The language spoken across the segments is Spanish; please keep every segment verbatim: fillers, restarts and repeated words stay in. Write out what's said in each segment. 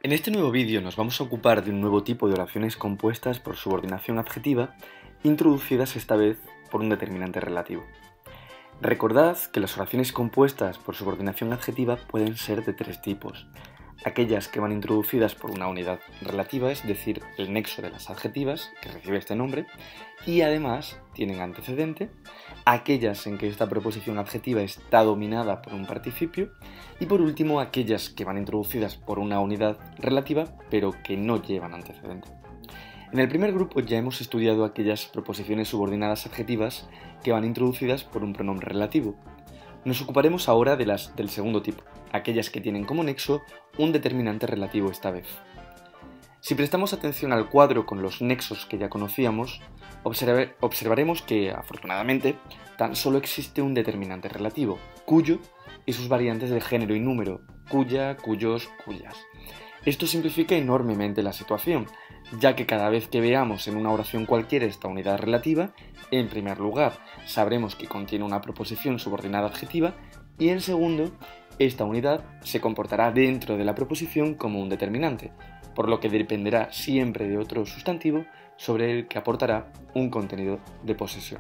En este nuevo vídeo nos vamos a ocupar de un nuevo tipo de oraciones compuestas por subordinación adjetiva, introducidas esta vez por un determinante relativo. Recordad que las oraciones compuestas por subordinación adjetiva pueden ser de tres tipos: aquellas que van introducidas por una unidad relativa, es decir, el nexo de las adjetivas, que recibe este nombre, y además tienen antecedente; aquellas en que esta preposición adjetiva está dominada por un participio; y por último, aquellas que van introducidas por una unidad relativa, pero que no llevan antecedente. En el primer grupo ya hemos estudiado aquellas proposiciones subordinadas adjetivas que van introducidas por un pronombre relativo. Nos ocuparemos ahora de las del segundo tipo, aquellas que tienen como nexo un determinante relativo esta vez. Si prestamos atención al cuadro con los nexos que ya conocíamos, observe, observaremos que, afortunadamente, tan solo existe un determinante relativo, cuyo, y sus variantes de género y número, cuya, cuyos, cuyas. Esto simplifica enormemente la situación, ya que cada vez que veamos en una oración cualquiera esta unidad relativa, en primer lugar sabremos que contiene una proposición subordinada adjetiva y en segundo, esta unidad se comportará dentro de la proposición como un determinante, por lo que dependerá siempre de otro sustantivo sobre el que aportará un contenido de posesión.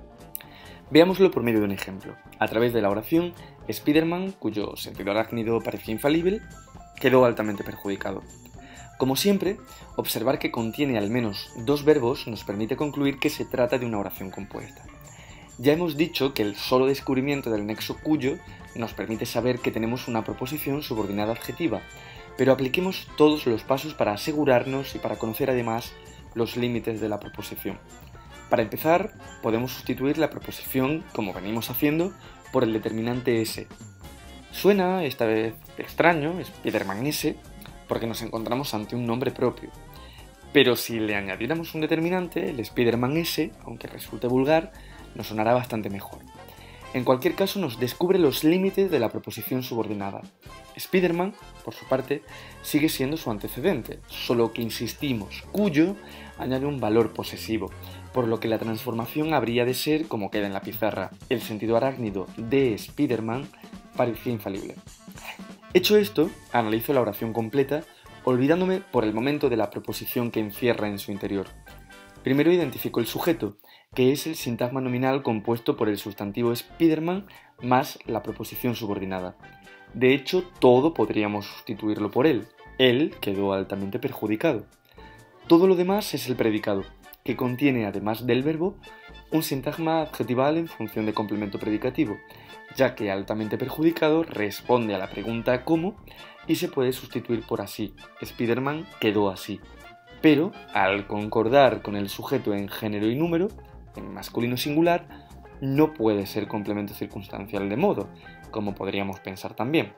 Veámoslo por medio de un ejemplo. A través de la oración, Spiderman, cuyo sentido arácnido parecía infalible, quedó altamente perjudicado. Como siempre, observar que contiene al menos dos verbos nos permite concluir que se trata de una oración compuesta. Ya hemos dicho que el solo descubrimiento del nexo cuyo nos permite saber que tenemos una proposición subordinada adjetiva, pero apliquemos todos los pasos para asegurarnos y para conocer además los límites de la proposición. Para empezar, podemos sustituir la proposición, como venimos haciendo, por el determinante S. Suena, esta vez extraño, Spiderman S, porque nos encontramos ante un nombre propio. Pero si le añadiéramos un determinante, el Spiderman S, aunque resulte vulgar, nos sonará bastante mejor. En cualquier caso, nos descubre los límites de la proposición subordinada. Spiderman, por su parte, sigue siendo su antecedente, solo que insistimos, cuyo añade un valor posesivo, por lo que la transformación habría de ser como queda en la pizarra: el sentido arácnido de Spiderman parecía infalible. Hecho esto, analizo la oración completa, olvidándome por el momento de la proposición que encierra en su interior. Primero identifico el sujeto, que es el sintagma nominal compuesto por el sustantivo Spiderman más la proposición subordinada. De hecho, todo podríamos sustituirlo por él. Él quedó altamente perjudicado. Todo lo demás es el predicado, que contiene, además del verbo, un sintagma adjetival en función de complemento predicativo, ya que altamente perjudicado responde a la pregunta ¿cómo? Y se puede sustituir por así: Spiderman quedó así. Pero, al concordar con el sujeto en género y número, en masculino singular, no puede ser complemento circunstancial de modo, como podríamos pensar también.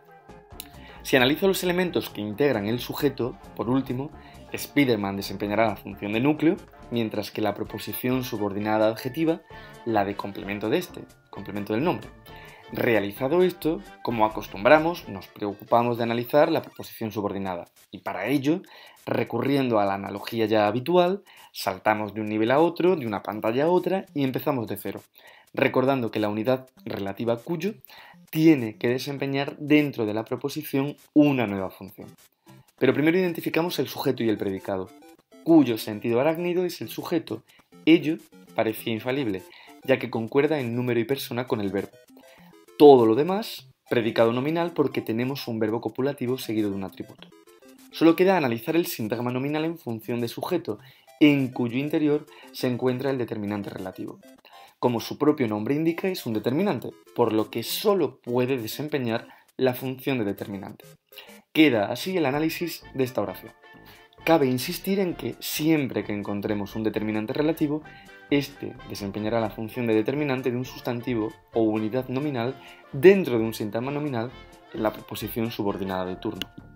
Si analizo los elementos que integran el sujeto, por último, Spiderman desempeñará la función de núcleo, mientras que la proposición subordinada adjetiva la de complemento de este, complemento del nombre. Realizado esto, como acostumbramos, nos preocupamos de analizar la proposición subordinada, y para ello, recurriendo a la analogía ya habitual, saltamos de un nivel a otro, de una pantalla a otra, y empezamos de cero, recordando que la unidad relativa cuyo tiene que desempeñar dentro de la proposición una nueva función. Pero primero identificamos el sujeto y el predicado, cuyo sentido arácnido es el sujeto. Ello parecía infalible, ya que concuerda en número y persona con el verbo. Todo lo demás, predicado nominal, porque tenemos un verbo copulativo seguido de un atributo. Solo queda analizar el sintagma nominal en función de sujeto, en cuyo interior se encuentra el determinante relativo. Como su propio nombre indica, es un determinante, por lo que solo puede desempeñar la función de determinante. Queda así el análisis de esta oración. Cabe insistir en que siempre que encontremos un determinante relativo, este desempeñará la función de determinante de un sustantivo o unidad nominal dentro de un sintagma nominal en la proposición subordinada de turno.